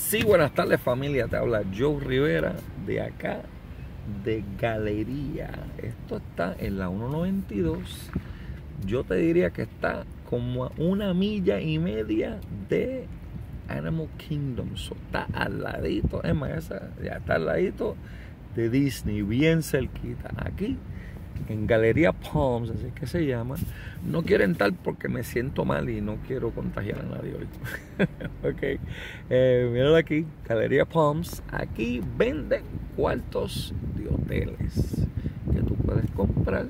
Sí, buenas tardes familia, te habla Joe Rivera de acá, de Galería. Esto está en la 192. Yo te diría que está como a 1,5 millas de Animal Kingdom. So, está al ladito, es más, esa ya está al ladito de Disney, bien cerquita. Aquí en Galería Palms, así que se llama. No quiero entrar porque me siento mal y no quiero contagiar a nadie hoy. Ok, míralo aquí, Galería Palms. Aquí venden cuartos de hoteles que tú puedes comprar.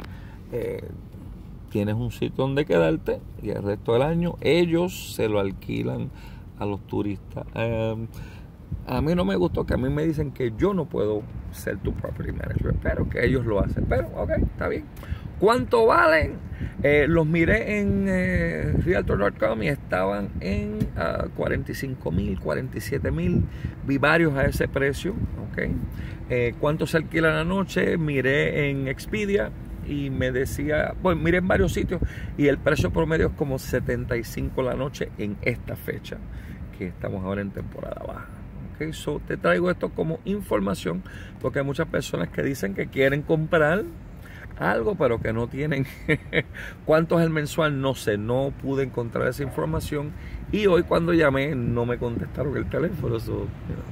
Tienes un sitio donde quedarte y el resto del año ellos se lo alquilan a los turistas. A mí no me gustó que a mí me dicen que yo no puedo ser tu property manager, pero que ellos lo hacen. Pero, ok, está bien. ¿Cuánto valen? Los miré en Realtor.com y estaban en 45,000, 47,000. Vi varios a ese precio, ok. ¿Cuánto se alquila la noche? Miré en Expedia y me decía, bueno, miré en varios sitios y el precio promedio es como 75 la noche en esta fecha, que estamos ahora en temporada baja. Okay, so te traigo esto como información porque hay muchas personas que dicen que quieren comprar algo pero que no tienen cuánto es el mensual, no sé, no pude encontrar esa información y hoy cuando llamé no me contestaron el teléfono. Bueno,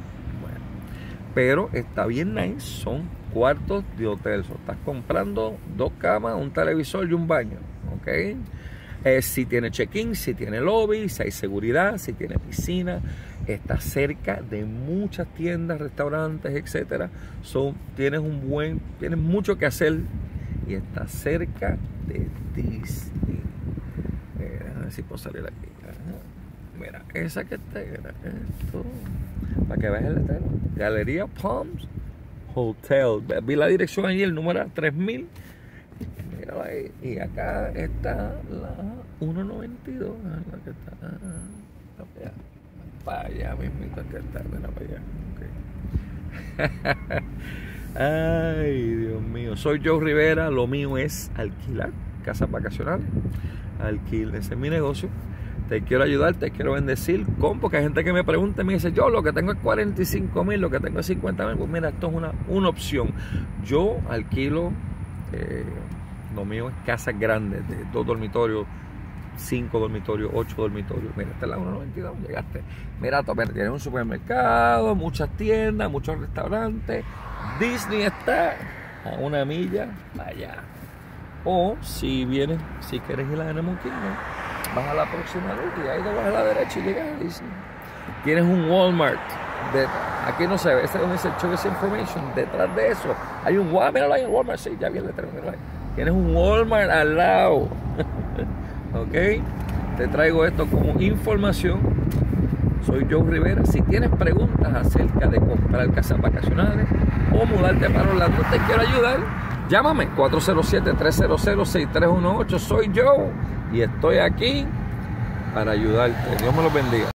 pero está bien nice, son cuartos de hotel. So, estás comprando 2 camas, un televisor y un baño, ok. Si tiene check-in, si tiene lobby, si hay seguridad, si tiene piscina, está cerca de muchas tiendas, restaurantes, etcétera. So, tienes mucho que hacer y está cerca de Disney. A ver si puedo salir aquí. Mira, esa que está, mira, esto, para que veas el letrero. Galería Palms Hotel. Vi la dirección allí, el número era 3000. Míralo ahí. Y acá está la 192. La que está para allá mismito que está. Mira para allá. Okay. Ay, Dios mío. Soy Joe Rivera. Lo mío es alquilar casas vacacionales. Ese es mi negocio. Te quiero ayudar, te quiero bendecir. Porque hay gente que me pregunta y me dice, yo lo que tengo es 45,000, lo que tengo es 50,000. Pues mira, esto es una opción. Yo alquilo, lo mío es casas grandes, de 2 dormitorios, 5 dormitorios, 8 dormitorios. Mira, esta es la 192, llegaste. Mira, tienes un supermercado, muchas tiendas, muchos restaurantes. Disney está a 1 milla allá. O si quieres ir a Animal Kingdom, vas a la próxima ruta y ahí te vas a la derecha y llegas a Disney. Tienes un Walmart. Aquí no se ve, este es donde dice Choice Information. Detrás de eso hay un Walmart. Míralo ahí, el Walmart, sí, ya vi el letrero. Tienes un Walmart al lado. Ok, te traigo esto como información. Soy Joe Rivera. Si tienes preguntas acerca de comprar casas vacacionales o mudarte para Orlando, te quiero ayudar. Llámame 407-300-6318. Soy Joe y estoy aquí para ayudarte. Dios me los bendiga.